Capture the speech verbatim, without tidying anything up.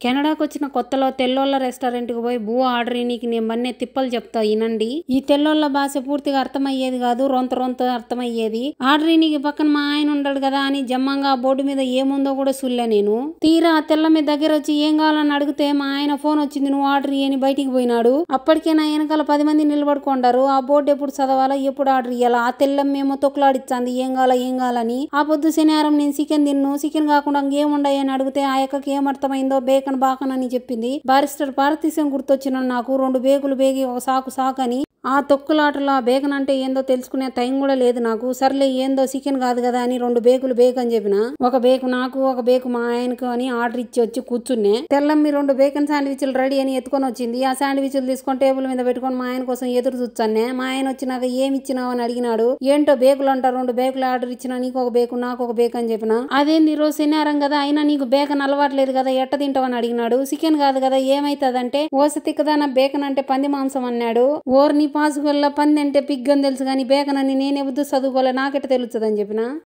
కెనడాకు వచ్చిన కొత్తలో తెల్లోళ్ళ రెస్టారెంట్కి పోయి బూ ఆర్డర్ నీకు నేను మన్నే తిప్పలు చెప్తా ఇనండి. ఈ తెల్లోళ్ళ భాష పూర్తిగా అర్థమయ్యేది కాదు, రొంత రొంత అర్థమయ్యేది. ఆర్డర్ నీకు పక్కన మా ఆయన ఉండడు కదా అని జమ్మంగా బోర్డు మీద ఏముందో కూడా సుల్లే నేను. తీరా ఆ తెల్ల మీద దగ్గర వచ్చి ఏం కావాలని అడిగితే మా ఆయన ఫోన్ వచ్చింది నువ్వు ఆర్డర్ అని బయటికి పోయినాడు. అప్పటికే నా వెనకాల పది మంది నిలబడుకుంటారు. ఆ బోర్డు ఎప్పుడు చదవాలా ఎప్పుడు ఆర్డర్ ఇయ్యాలా. ఆ తెల్లమ్మేమో తొక్కులాడిచ్చాంది ఏం కావాలా ఏం కావాలని. ఆ పొద్దు శనివారం నేను చికెన్ తిన్ను, చికెన్ కాకుండా ఏముండయి అని అడిగితే ఆ యక్కకి ఏమర్థమైందో బేకన్ బాకన్ అని చెప్పింది. బారిస్టర్ పారతీశం గుర్తొచ్చిన నాకు రెండు బేగులు బేగి ఒక సాకు సాకని ఆ తొక్కులాటలో ఆ బేకన్ అంటే ఏందో తెలుసుకునే టైం కూడా లేదు నాకు. సర్లే ఏందో చికెన్ కాదు కదా అని రెండు బేకులు బేక్ అని చెప్పిన. ఒక బేకు నాకు ఒక బేకు మా ఆయనకు అని ఆర్డర్ ఇచ్చి వచ్చి కూర్చున్నే. తెల్లమ్మి రెండు బేకన్ శాండ్విచ్లు రెడీ అని ఎత్తుకొని వచ్చింది. ఆ శాండ్విచ్లు తీసుకొని టేబుల్ మీద పెట్టుకొని మా ఆయన కోసం ఎదురు చూచానే. మా ఆయన వచ్చి నాకు ఏమి ఇచ్చినావు అని అడిగినాడు. ఏంటో బేకులు అంటారు, రెండు బేకులు ఆర్డర్ ఇచ్చిన, నీకు ఒక బేకు నాకు ఒక బేక్ అని చెప్పిన. అదేంది రోజు శనివారం కదా అయినా నీకు బేకన్ అలవాట్లేదు కదా ఎట్ట తింటావని అడిగినాడు. చికెన్ కాదు కదా ఏమైతుందంటే ఓస తిక్కదాన బేకన్ అంటే పంది మాంసం అన్నాడు. ఓర్ని పాసుగల్ల పంది అంటే పిగ్ అని తెలుసు కానీ బేకన్ అని నేనే వద్దు చదువుకోలే నాకెట్ట తెలుస్తుంది అని చెప్పిన.